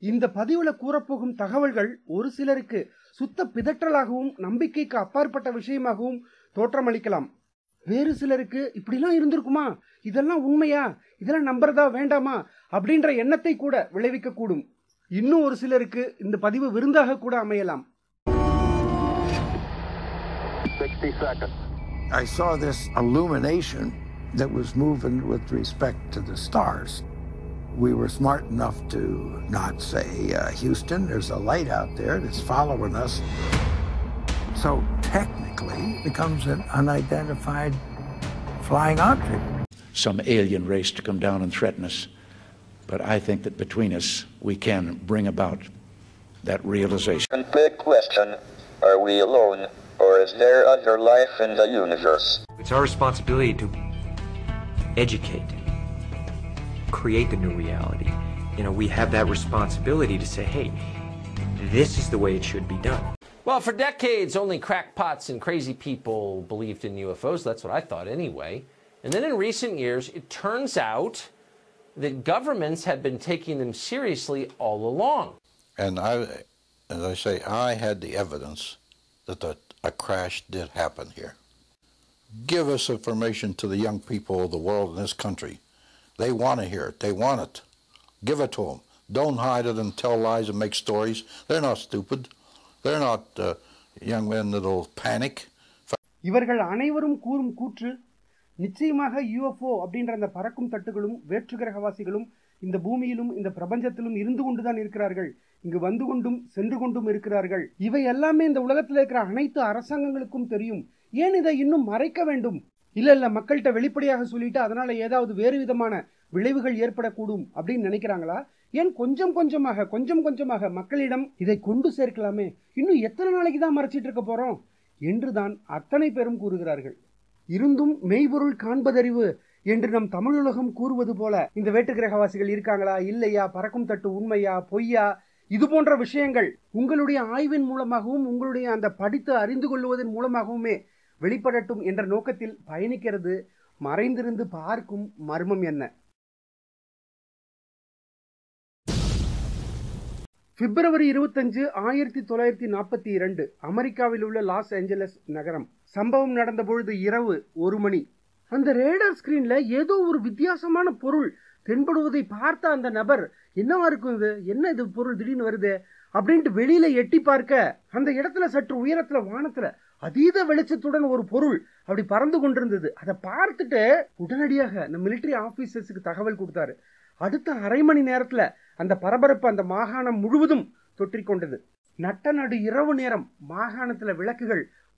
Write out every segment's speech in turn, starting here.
இந்த பதிவுல கூறப்போகும் தகவல்கள் ஒரு சிலருக்கு சுத்த பிதற்றலாகவும் நம்பிக்கைக்கு அப்பாற்பட்ட விஷயமாகவும் தோற்றமளிக்கலாம். வேறு சிலருக்கு இப்படிலாம் இருந்திருக்குமா, இதெல்லாம் உண்மையா, இதெல்லாம் நம்புறதா வேண்டாமா அப்படின்ற எண்ணத்தை கூட விளைவிக்க கூடும். இன்னும் ஒரு சிலருக்கு இந்த பதிவு விருந்தாக கூட அமையலாம். 60 seconds. I saw this illumination that was moving with respect to the stars. We were smart enough to not say, Houston, there's a light out there that's following us. So technically it becomes an unidentified flying object. Some alien race to come down and threaten us. But I think that between us, we can bring about that realization. Big question, are we alone, or is there other life in the universe? It's our responsibility to educate, create the new reality. We have that responsibility to say, hey, this is the way it should be done. Well, for decades, only crackpots and crazy people believed in UFOs. That's what I thought anyway. And then in recent years, it turns out that governments have been taking them seriously all along. And as I say, I had the evidence that a crash did happen here. Give us information to the young people of the world in this country. They want to hear it. They want it. Give it to them. Don't hide it and tell lies and make stories. They're not stupid. They're not young men that'll panic. இவர்கள் அனைவரும் கூறும் கூற்று, நிச்சயமாக UFO அப்படின்ற அந்த பறக்கும் தட்டுகளும் வேற்று கிரகவாசிகளும் இந்த பூமியிலும் இந்த பிரபஞ்சத்திலும் இருந்து கொண்டுதான் இருக்கிறார்கள், இங்கு வந்து கொண்டும் சென்று கொண்டும் இருக்கிறார்கள். இவை எல்லாமே இந்த உலகத்தில் இருக்கிற அனைத்து அரசாங்கங்களுக்கும் தெரியும். ஏன் இதை இன்னும் மறைக்க வேண்டும்? இல்ல மக்கள்கிட்ட வெளிப்படையாக சொல்லிட்டு அதனால ஏதாவது வேறு விதமான விளைவுகள் ஏற்படக்கூடும் அப்படின்னு நினைக்கிறாங்களா? ஏன் கொஞ்சம் கொஞ்சமாக மக்களிடம் இதை கொண்டு சேர்க்கலாமே, இன்னும் எத்தனை நாளைக்கு தான் மறைச்சிட்டு இருக்க போறோம் என்றுதான் அத்தனை பேரும் கூறுகிறார்கள். இருந்தும் மெய்பொருள் காண்பதறிவு என்று நம் தமிழுலகம் கூறுவது போல இந்த வேற்று கிரகவாசிகள் இருக்காங்களா இல்லையா, பறக்கும் தட்டு உண்மையா பொய்யா, இது போன்ற விஷயங்கள் உங்களுடைய ஆய்வின் மூலமாகவும் உங்களுடைய அந்த படித்து அறிந்து கொள்வதன் மூலமாகவுமே வெளிப்படட்டும் என்ற நோக்கத்தில் பயணிக்கிறது மறைந்திருந்து பார்க்கும் மர்மம் என்ன. பிப்ரவரி 25, 1942 அமெரிக்காவில் உள்ள லாஸ் ஏஞ்சலஸ் நகரம். சம்பவம் நடந்த பொழுது இரவு 1 மணி. அந்த ரேடார் ஸ்கிரீன்ல ஏதோ ஒரு வித்தியாசமான பொருள் தென்படுவதை பார்த்த அந்த நபர், என்னவா இருக்கும் இது, என்ன இது பொருள் திடீர்னு வருது அப்படின்ட்டு வெளியில எட்டி பார்க்க அந்த இடத்துல சற்று உயரத்துல வானத்துல அதீத வெளிச்சத்துடன் ஒரு பொருள் அப்படி பறந்து கொண்டிருந்தது. அதை பார்த்துட்டு உடனடியாக இந்த மிலிட்டரி ஆபீசர்ஸுக்கு தகவல் கொடுத்தாரு. அடுத்த அரை மணி நேரத்துல அந்த பரபரப்பு அந்த மாகாணம் முழுவதும் தொற்றிக்கொண்டது. நட்ட நடு இரவு நேரம் மாகாணத்துல விளக்குகள்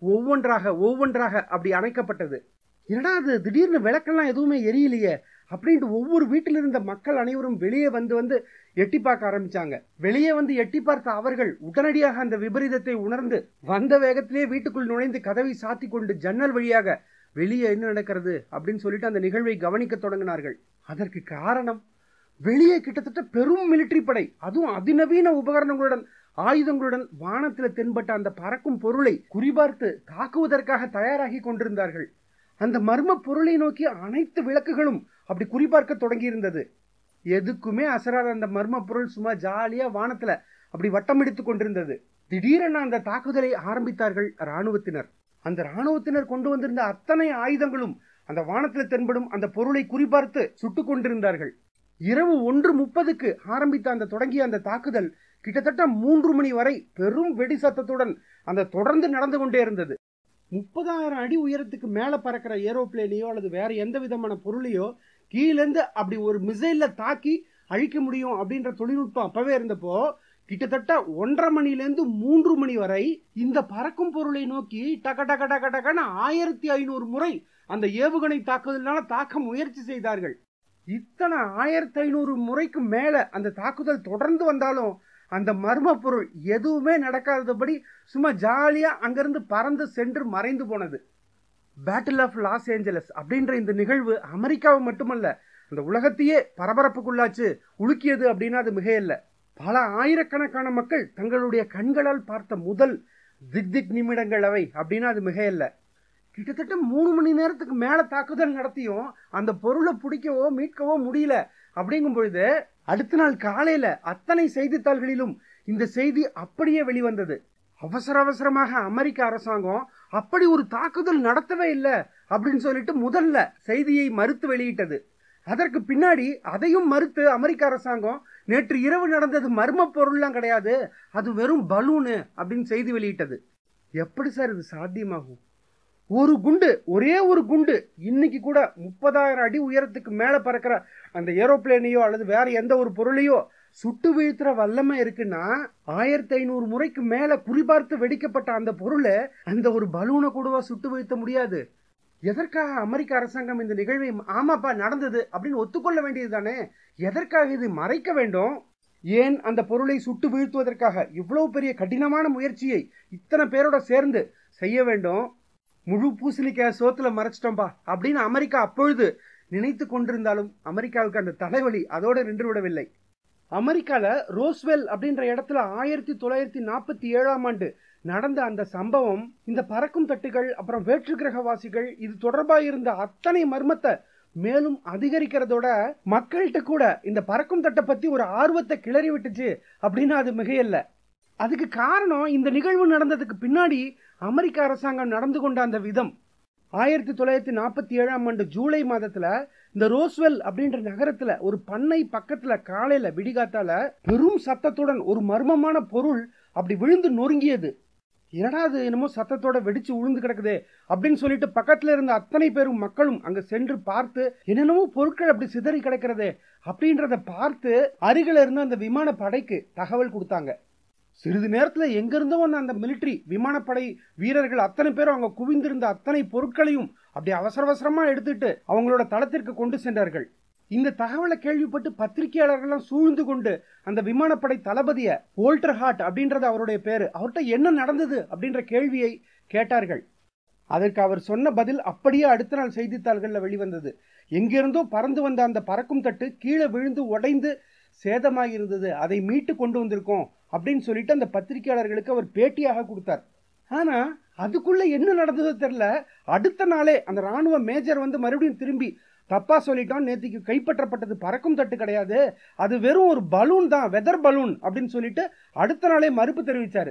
ஒவ்வொன்றாக அப்படி அணைக்கப்பட்டது. என்னடா அது, திடீர்னு விளக்கெல்லாம் எதுவுமே எரியலையே அப்படின்ட்டு ஒவ்வொரு வீட்டில் இருந்த மக்கள் அனைவரும் வெளியே வந்து எட்டி பார்க்க ஆரம்பிச்சாங்க. வெளியே வந்து எட்டி பார்த்த அவர்கள் உடனடியாக அந்த விபரீதத்தை உணர்ந்து வந்த வேகத்திலே வீட்டுக்குள் நுழைந்து கதவை சாத்தி கொண்டு ஜன்னல் வழியாக வெளியே என்ன நடக்கிறது அப்படின்னு சொல்லிட்டு அந்த நிகழ்வை கவனிக்க தொடங்கினார்கள். அதற்கு காரணம், வெளியே கிட்டத்தட்ட பெரும் மிலிட்டரி படை, அதுவும் அதிநவீன உபகரணங்களுடன் ஆயுதங்களுடன் வானத்தில் தென்பட்ட அந்த பறக்கும் பொருளை குறிபார்த்து தாக்குவதற்காக தயாராகி கொண்டிருந்தார்கள். அந்த மர்ம பொருளை நோக்கி அனைத்து விளக்குகளும் அப்படி குறிபார்க்க தொடங்கி இருந்தது. எதுக்குமே அசராத அந்த மர்ம பொருள் சும்மா ஜாலியா வானத்துல அப்படி வட்டமிடித்து கொண்டிருந்தது. திடீரென அந்த தாக்குதலை ஆரம்பித்தார்கள் ராணுவத்தினர். அந்த ராணுவத்தினர் கொண்டு வந்திருந்த அத்தனை ஆயுதங்களும் அந்த வானத்தில் தென்படும் அந்த பொருளை குறிபார்த்து சுட்டுக் கொண்டிருந்தார்கள். இரவு 1:30 ஆரம்பித்த அந்த தொடங்கிய அந்த தாக்குதல் கிட்டத்தட்ட 3 மணி வரை பெரும் வெடி சத்தத்துடன் அந்த தொடர்ந்து நடந்து கொண்டே இருந்தது. 30,000 அடி உயரத்துக்கு மேல பறக்கிற ஏரோப்ளேனையோ அல்லது வேற எந்த விதமான பொருளையோ கீழேந்து அப்படி ஒரு மிசைல தாக்கி அழிக்க முடியும் அப்படின்ற தொழில்நுட்பம் அப்பவே இருந்தப்போ, கிட்டத்தட்ட 1.5 மணிலேருந்து 3 மணி வரை இந்த பறக்கும் பொருளை நோக்கி டக்கன்னு 1500 முறை அந்த ஏவுகணை தாக்குதலால தாக்க முயற்சி செய்தார்கள். இத்தனை 1500 முறைக்கு மேல அந்த தாக்குதல் தொடர்ந்து வந்தாலும் அந்த மர்ம பொருள் எதுவுமே நடக்காதபடி சும்மா ஜாலியா அங்கிருந்து பறந்து சென்று மறைந்து போனது. பேட்டில் ஆஃப் லாஸ் ஏஞ்சலஸ் அப்படின்ற இந்த நிகழ்வு அமெரிக்காவை மட்டுமல்ல, அந்த உலகத்தையே பரபரப்புக்குள்ளாச்சு உலுக்கியது அப்படின்னா அது மிகையல்ல. பல ஆயிரக்கணக்கான மக்கள் தங்களுடைய கண்களால் பார்த்த முதல் திக் நிமிடங்கள் அவை அப்படின்னா அது மிகையல்ல. கிட்டத்தட்ட 3 மணி நேரத்துக்கு மேல தாக்குதல் நடத்தியும் அந்த பொருளை பிடிக்கவோ மீட்கவோ முடியல. அப்படிங்கும் பொழுது அடுத்த நாள் காலையில அத்தனை செய்தித்தாள்களிலும் இந்த செய்தி அப்படியே வெளிவந்தது. அவசர அவசரமாக அமெரிக்க அரசாங்கம் அப்படி ஒரு தாக்குதல் நடத்தவே இல்லை அப்படின்னு சொல்லிட்டு முதல்ல செய்தியை மறுத்து வெளியிட்டது. அதற்கு பின்னாடி அதையும் மறுத்து அமெரிக்க அரசாங்கம் நேற்று இரவு நடந்தது மர்ம பொருள்லாம் கிடையாது, அது வெறும் பலூனு அப்படின்னு செய்தி வெளியிட்டது. எப்படி சார் இது சாத்தியமாகும்? ஒரு குண்டு, ஒரே ஒரு குண்டு இன்னைக்கு கூட 30,000 அடி உயரத்துக்கு மேல பறக்கிற அந்த ஏரோப்ளேனையோ அல்லது வேற எந்த ஒரு பொருளையோ சுட்டு வீழ்த்துற வல்லமை இருக்குன்னா 1500 முறைக்கு மேல குறிபார்த்து வெடிக்கப்பட்ட அந்த பொருளை அந்த ஒரு பலூனை கூடவா சுட்டு வீழ்த்த முடியாது? எதற்காக அமெரிக்க அரசாங்கம் இந்த நிகழ்வை ஆமாப்பா நடந்தது அப்படின்னு ஒத்துக்கொள்ள வேண்டியது தானே? எதற்காக இது மறைக்க வேண்டும்? ஏன் அந்த பொருளை சுட்டு வீழ்த்துவதற்காக இவ்வளவு பெரிய கடினமான முயற்சியை இத்தனை பேரோட சேர்ந்து செய்ய வேண்டும்? முழு பூசணிக்காய் சோத்துல மறைச்சிட்டோம்பா அப்படின்னு அமெரிக்கா அப்பொழுது நினைத்து கொண்டிருந்தாலும் அமெரிக்காவுக்கு அந்த தலைவலி அதோடு நின்று விடவில்லை. அமெரிக்கால ரோஸ்வெல் அப்படின்ற இடத்துல 1947ஆம் ஆண்டு நடந்த அந்த சம்பவம் இந்த பறக்கும் தட்டுகள் அப்புறம் வேற்று கிரகவாசிகள் இது தொடர்பாக இருந்த அத்தனை மர்மத்தை மேலும் அதிகரிக்கிறதோட மக்கள்கிட்ட கூட இந்த பறக்கும் தட்டை பத்தி ஒரு ஆர்வத்தை கிளறி விட்டுச்சு அப்படின்னா அது மிகையல்ல. அதுக்கு காரணம் இந்த நிகழ்வு நடந்ததுக்கு பின்னாடி அமெரிக்க அரசாங்கம் நடந்து கொண்ட அந்த விதம். 1947ஆம் ஆண்டு ஜூலை மாதத்துல இந்த ரோஸ்வெல் அப்படின்ற நகரத்துல ஒரு பண்ணை பக்கத்துல காலையில விடிகாத்தால பெரும் சத்தத்துடன் ஒரு மர்மமான பொருள் அப்படி விழுந்து நொறுங்கியது. என்னடா அது என்னமோ சத்தத்தோட வெடிச்சு உழுந்து கிடக்குது அப்படின்னு சொல்லிட்டு பக்கத்துல இருந்த அத்தனை பேரும் மக்களும் அங்க சென்று பார்த்து என்னென்னமோ பொருட்கள் அப்படி சிதறி கிடக்கிறது அப்படின்றத பார்த்து அருகில இருந்த அந்த விமான படைக்கு தகவல் கொடுத்தாங்க. சிறிது நேரத்துல எங்க இருந்தோ அந்த மிலிட்டரி விமானப்படை வீரர்கள் அத்தனை பேரும் அவங்க குவிந்திருந்த அத்தனை பொருட்களையும் அப்படி அவசர அவசரமா எடுத்துட்டு அவங்களோட தளத்திற்கு கொண்டு சென்றார்கள். இந்த தகவலை கேள்விப்பட்டு பத்திரிகையாளர்கள் சூழ்ந்து கொண்டு அந்த விமானப்படை தளபதிய வோல்டர் ஹார்ட் அப்படின்றது அவருடைய பேரு, அவர்கிட்ட என்ன நடந்தது அப்படின்ற கேள்வியை கேட்டார்கள். அதற்கு அவர் சொன்ன பதில் அப்படியே அடுத்த நாள் செய்தித்தாள்கள்ல வெளிவந்தது. எங்கிருந்தோ பறந்து வந்த அந்த பறக்கும் தட்டு கீழே விழுந்து உடைந்து சேதமாக இருந்தது, அதை மீட்டு கொண்டு வந்திருக்கோம் அப்படின்னு சொல்லிட்டு அந்த பத்திரிகையாளர்களுக்கு அவர் பேட்டியாக கொடுத்தார். ஆனா அதுக்குள்ள என்ன நடந்ததோ தெரியல. அடுத்த நாளே அந்த ராணுவ மேஜர் வந்து மறுபடியும் திரும்பி தப்பா சொல்லிட்டோம், நேத்திக்கு கைப்பற்றப்பட்டது பறக்கும் தட்டு கிடையாது, அது வெறும் ஒரு பலூன் தான், வெதர் பலூன் அப்படின்னு சொல்லிட்டு அடுத்த நாளே மறுப்பு தெரிவிச்சாரு.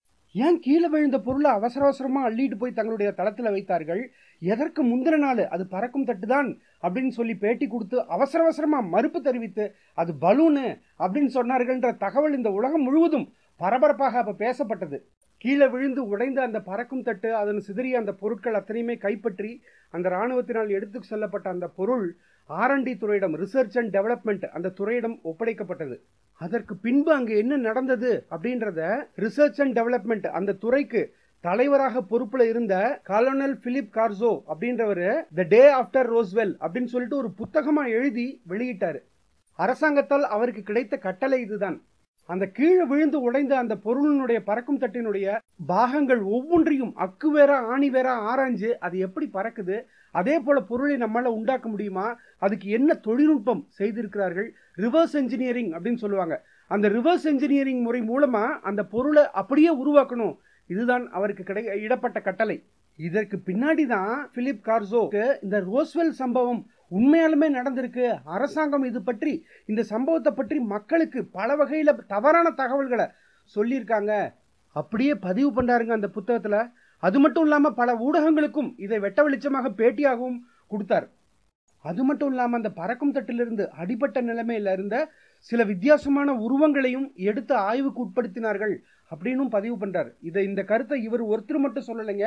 ஏன் கீழே விழுந்த பொருளை அவசர அவசரமா அள்ளிட்டு போய் தங்களுடைய தளத்துல வைத்தார்கள்? எதற்கு முந்தின நாள் அது பறக்கும் தட்டு தான் அப்படின்னு சொல்லி பேட்டி கொடுத்து அவசர அவசரமா மறுப்பு தெரிவித்து அது பலூனு அப்படின்னு சொன்னார்கள்ன்ற தகவல் இந்த உலகம் முழுவதும் பரபரப்பாக அப்ப பேசப்பட்டது. கீழே விழுந்து உடைந்த அந்த பறக்கும் தட்டு, அதன் சிதறிய அந்த பொருட்கள் அத்தனையுமே கைப்பற்றி அந்த ராணுவத்தினால் எடுத்து செல்லப்பட்ட அந்த பொருள் R&D துறையிடம், ரிசர்ச் அண்ட் டெவலப்மெண்ட் அந்த துறையிடம் ஒப்படைக்கப்பட்டது. அதற்கு பின்பு அங்கு என்ன நடந்தது அப்படின்றத ரிசர்ச் அண்ட் டெவலப்மெண்ட் அந்த துறைக்கு தலைவராக பொறுப்புல இருந்த கலோனல் பிலிப் கார்சோ அப்படின்றவரு தி டே ஆஃப்டர் ரோஸ்வெல் அப்படின்னு சொல்லிட்டு ஒரு புத்தகமா எழுதி வெளியிட்டாரு. அரசாங்கத்தால் அவருக்கு கிடைத்த கட்டளை இதுதான். அந்த கீழே விழுந்து உடைந்த அந்த பொருளினுடைய பறக்கும் தட்டினுடைய பாகங்கள் ஒவ்வொன்றையும் அக்கு வேற ஆணி வேற ஆராய்ஞ்சு அது எப்படி பறக்குது, அதே போல பொருளை நம்மளால உண்டாக்க முடியுமா, அதுக்கு என்ன தொழில்நுட்பம் செய்திருக்கிறார்கள், ரிவர்ஸ் என்ஜினியரிங் அப்படின்னு சொல்லுவாங்க. அந்த ரிவர்ஸ் என்ஜினியரிங் முறை மூலமா அந்த பொருளை அப்படியே உருவாக்கணும், இதுதான் அவருக்கு இடப்பட்ட கட்டளை. இதற்கு பின்னாடி தான் பிலிப் கார்சோக்கு இந்த ரோஸ்வெல் சம்பவம் உண்மையாலுமே நடந்திருக்கு, அரசாங்கம் இது பற்றி இந்த சம்பவத்தை பற்றி மக்களுக்கு பல வகையில தவறான தகவல்களை சொல்லியிருக்காங்க அப்படியே பதிவு பண்றாருங்க அந்த புத்தகத்துல. அது மட்டும் இல்லாம பல ஊடகங்களுக்கும் இதை வெட்ட வெளிச்சமாக பேட்டியாகவும் கொடுத்தார். அது மட்டும் இல்லாம அந்த பறக்கும் தட்டிலிருந்து அடிபட்ட நிலைமையில இருந்த சில வித்தியாசமான உருவங்களையும் எடுத்து ஆய்வுக்கு உட்படுத்தினார்கள் அப்படின்னு பதிவு பண்றார். இந்த கருத்தை இவர் ஒருத்தர் மட்டும் சொல்லலைங்க,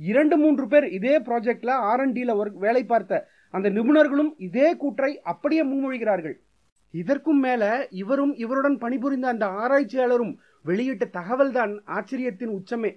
2-3 பேர் இதே ப்ராஜெக்ட்ல R&Dல வேலை பார்த்த அந்த நிபுணர்களும் இதே கூற்றை அப்படியே முன்மொழிகிறார்கள். இதற்கும் மேல இவரும் இவருடன் பணிபுரிந்த அந்த ஆராய்ச்சியாளரும் வெளியிட்ட தகவல் தான் ஆச்சரியத்தின் உச்சமே.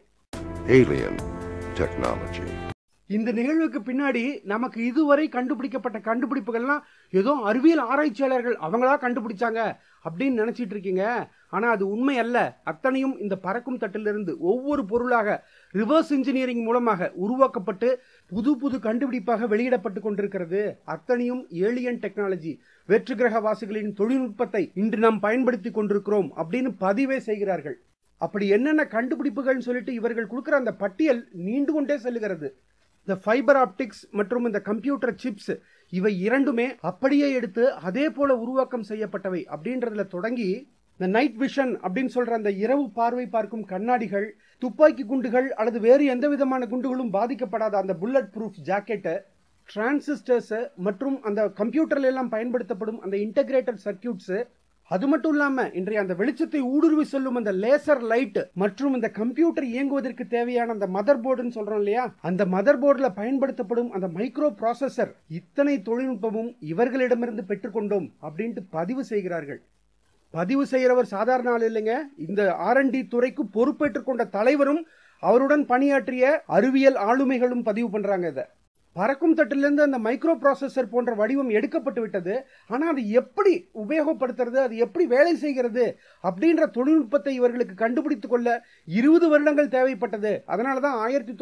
Alien technology. இந்த நிகழ்வுக்கு பின்னாடி நமக்கு இதுவரை கண்டுபிடிக்கப்பட்ட கண்டுபிடிப்புகள்லாம் ஏதோ அறிவியல் ஆராய்ச்சியாளர்கள் அவங்களா கண்டுபிடிச்சாங்க அப்படின்னு நினைச்சிட்டு இருக்கீங்க. ஆனா அது உண்மை அல்ல. அத்தனையும் இந்த பறக்கும் தட்டிலிருந்து ஒவ்வொரு பொருளாக ரிவர்ஸ் இன்ஜினியரிங் மூலமாக உருவாக்கப்பட்டு புது புது கண்டுபிடிப்பாக வெளியிடப்பட்டு கொண்டிருக்கிறது. அத்தனையும் ஏலியன் டெக்னாலஜி, வேற்று கிரக வாசிகளின் தொழில்நுட்பத்தை இன்று நாம் பயன்படுத்தி கொண்டிருக்கிறோம் அப்படின்னு பதிவே செய்கிறார்கள். அப்படி என்னென்ன கண்டுபிடிப்புகள் சொல்லிட்டு இவர்கள் கொடுக்கிற அந்த பட்டியல் நீண்டு கொண்டே செல்லுகிறது. இந்த ஃபைபர் ஆப்டிக்ஸ் மற்றும் இந்த கம்ப்யூட்டர் சிப்ஸ் இவை இரண்டுமே அப்படியே எடுத்து அதே போல உருவாக்கம் செய்யப்பட்டவை அப்படின்றதுல தொடங்கி இந்த நைட் விஷன் அப்படின்னு சொல்ற அந்த இரவு பார்வை பார்க்கும் கண்ணாடிகள், துப்பாக்கி குண்டுகள் அல்லது வேறு எந்த விதமான குண்டுகளும் பாதிக்கப்படாத அந்த புல்லட் ப்ரூஃப் ஜாக்கெட்டு, டிரான்சிஸ்டர்ஸ் மற்றும் அந்த கம்ப்யூட்டர்ல எல்லாம் பயன்படுத்தப்படும் அந்த இன்டகிரேட்டட் சர்க்கியூட்ஸ், அது மட்டும் இல்லாம இன்றைய அந்த வெளிச்சத்தை ஊடுருவி செல்லும் அந்த லேசர் லைட் மற்றும் இந்த கம்ப்யூட்டர் இயங்குவதற்கு தேவையான அந்த மதர் போர்டுன்னு சொல்றோம் இல்லையா, அந்த மதர் போர்டுல பயன்படுத்தப்படும் அந்த மைக்ரோ ப்ராசஸர், இத்தனை தொழில்நுட்பமும் இவர்களிடமிருந்து பெற்றுக்கொண்டோம் அப்படின்ட்டு பதிவு செய்கிறார்கள். பதிவு செய்கிறவர் சாதாரண ஆள் இல்லைங்க. இந்த R&D துறைக்கு பொறுப்பேற்றுக் கொண்ட தலைவரும் அவருடன் பணியாற்றிய அறிவியல் ஆளுமைகளும் பதிவு பண்றாங்க. இதை பறக்கும் தட்டிலிருந்து அந்த மைக்ரோ ப்ராசஸர் போன்ற வடிவம் எடுக்கப்பட்டு விட்டது. ஆனா அது எப்படி உபயோகப்படுத்துறது, அது எப்படி வேலை செய்கிறது அப்படின்ற தொழில்நுட்பத்தை இவர்களுக்கு கண்டுபிடித்துக் கொள்ள 20 வருடங்கள் தேவைப்பட்டது. அதனாலதான்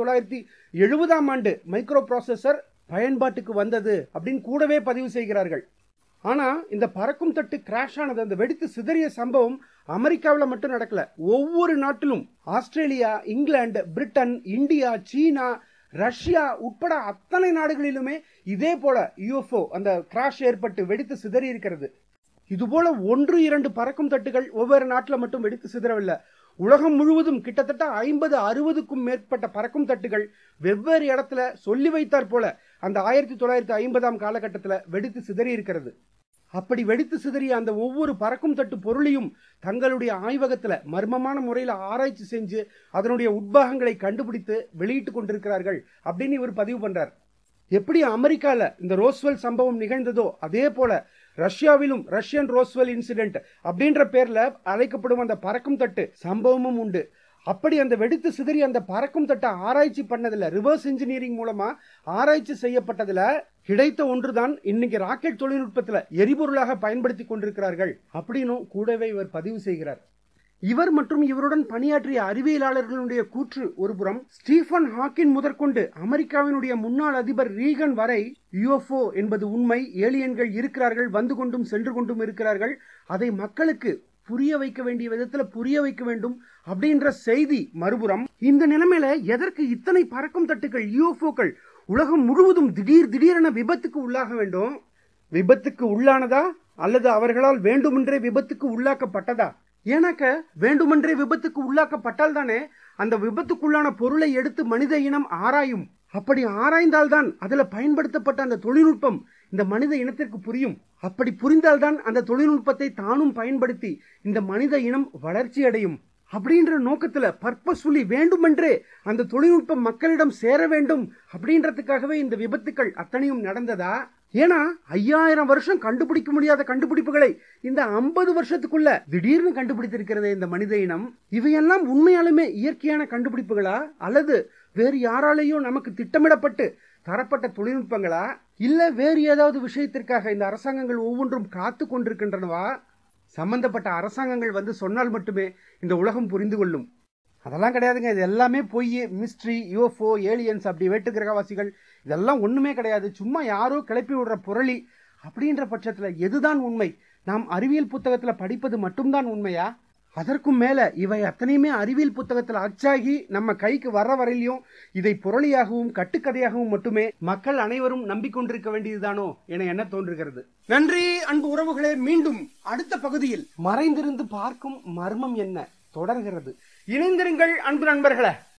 1970ஆம் ஆண்டு மைக்ரோ ப்ராசஸர் பயன்பாட்டுக்கு வந்தது அப்படின்னு கூடவே பதிவு செய்கிறார்கள். ஆனா இந்த பறக்கும் தட்டு கிராஷ் ஆனது, அந்த வெடித்து சிதறிய சம்பவம் அமெரிக்காவில் மட்டும் நடக்கல. ஒவ்வொரு நாட்டிலும் ஆஸ்திரேலியா, இங்கிலாந்து, பிரிட்டன், இந்தியா, சீனா, ரஷ்யா உட்பட அத்தனை நாடுகளிலுமே இதே போல UFO அந்த கிராஷ் ஏற்பட்டு வெடித்து சிதறி இருக்கிறது. இதுபோல 1-2 பறக்கும் தட்டுகள் ஒவ்வொரு நாட்டில் மட்டும் வெடித்து சிதறவில்லை. உலகம் முழுவதும் கிட்டத்தட்ட 50-60க்கும் மேற்பட்ட பறக்கும் தட்டுகள் வெவ்வேறு இடத்துல சொல்லி வைத்தார் போல அந்த 1950ஆம் காலகட்டத்தில் வெடித்து சிதறி இருக்கிறது. அப்படி வெடித்து சிதறிய அந்த ஒவ்வொரு பறக்கும் தட்டு பொருளையும் தங்களுடைய ஆய்வகத்துல மர்மமான முறையில் ஆராய்ச்சி செஞ்சு அதனுடைய உட்பாகங்களை கண்டுபிடித்து வெளியிட்டு கொண்டிருக்கிறார்கள் அப்படின்னு இவர் பதிவு பண்றார். எப்படி அமெரிக்கால இந்த ரோஸ்வெல் சம்பவம் நிகழ்ந்ததோ அதே போல ரஷ்யாவிலும் ரஷ்யன் ரோஸ்வெல் இன்சிடென்ட் அப்படின்ற பேர்ல அழைக்கப்படும் அந்த பறக்கும் தட்டு சம்பவமும் உண்டு. அப்படி அந்த வெடித்து சிதறி அந்த பறக்கும் தட்டை ஆராய்ச்சி பண்ணதுல, ரிவர்ஸ் இன்ஜினியரிங் மூலமா ஆராய்ச்சி செய்யப்பட்டதுல கிடைத்த ஒன்றுதான் இன்னைக்கு ராக்கெட் தொழில்நுட்பத்துல எரிபொருளாக பயன்படுத்தி கொண்டிருக்கிறார்கள் அப்படின்னு கூடவே இவர் பதிவு செய்கிறார். இவர் மற்றும் இவருடன் பணியாற்றிய அறிவியலாளர்களுடைய கூற்று ஒருபுறம், ஸ்டீஃபன் ஹாக்கின் முதற்கொண்டு அமெரிக்காவினுடைய முன்னாள் அதிபர் ரீகன் வரை UFO என்பது உண்மை, ஏலியன்கள் இருக்கிறார்கள், வந்து கொண்டும் சென்று கொண்டும் இருக்கிறார்கள், அதை மக்களுக்கு புரிய வைக்க வேண்டிய விதத்துல புரிய வைக்க வேண்டும் அப்படின்ற செய்தி மறுபுறம். இந்த நிலைமையில எதற்கு இத்தனை பறக்கும் தட்டுகள், UFOக்கள் உலகம் முழுவதும் திடீரென விபத்துக்கு உள்ளாக வேண்டும்? விபத்துக்கு உள்ளானதா அல்லது அவர்களால் வேண்டுமென்றே விபத்துக்கு உள்ளாக்கப்பட்டதா? ஏன்னாக்க வேண்டுமென்றே விபத்துக்கு உள்ளாக்கப்பட்டால் தானே அந்த விபத்துக்குள்ளான பொருளை எடுத்து மனித இனம் ஆராயும். அப்படி ஆராய்ந்தால்தான் அதுல பயன்படுத்தப்பட்ட அந்த தொழில்நுட்பம் இந்த மனித இனத்திற்கு புரியும். அப்படி புரிந்தால்தான் அந்த தொழில்நுட்பத்தை தானும் பயன்படுத்தி இந்த மனித இனம் வளர்ச்சி அடையும். அப்படின்ற நோக்கத்துல பர்பஸ்ஃபுல்லி வேண்டுமென்றே அந்த தொழில்நுட்பம் மக்களிடம் சேர வேண்டும் அப்படின்றதுக்காகவே இந்த விபத்துக்கள் அத்தனையும் நடந்ததா? ஏன்னா 5000 வருஷம் கண்டுபிடிக்க முடியாத கண்டுபிடிப்புகளை இந்த 50 வருஷத்துக்குள்ள திடீர்னு கண்டுபிடித்திருக்கிறதே இந்த மனித இனம். இவையெல்லாம் உண்மையாலுமே இயற்கையான கண்டுபிடிப்புகளா அல்லது வேறு யாராலேயோ நமக்கு திட்டமிடப்பட்டு தரப்பட்ட தொழில்நுட்பங்களா? இல்ல வேறு ஏதாவது விஷயத்திற்காக இந்த அரசாங்கங்கள் ஒவ்வொன்றும் காத்து கொண்டிருக்கின்றனவா? சம்பந்தப்பட்ட அரசாங்கங்கள் வந்து சொன்னால் மட்டுமே இந்த உலகம் புரிந்து கொள்ளும். அதெல்லாம் கிடையாதுங்க. இது எல்லாமே பொய், மிஸ்ட்ரி, UFO, ஏலியன்ஸ், அப்படி வேட்டு கிரகவாசிகள், இதெல்லாம் ஒண்ணுமே கிடையாது. சும்மா யாரோ கிளப்பி விடுற புரளி. அப்படின்ற பட்சத்துல எதுதான் உண்மை? நாம் அறிவியல் புத்தகத்துல படிப்பது மட்டும்தான் உண்மையா? அதற்கும் மேல இவை அத்தனையுமே அறிவியல் புத்தகத்துல அச்சாகி நம்ம கைக்கு வர்ற வரையிலும் இதை புரளியாகவும் கட்டுக்கதையாகவும் மட்டுமே மக்கள் அனைவரும் நம்பிக்கொண்டிருக்க வேண்டியதுதானோ என என்ன தோன்றுகிறது. நன்றி அன்பு உறவுகளே. மீண்டும் அடுத்த பகுதியில் மறைந்திருந்து பார்க்கும் மர்மம் என்ன தொடர்கிறது. இணைந்திருங்கள் அன்பு நண்பர்களே.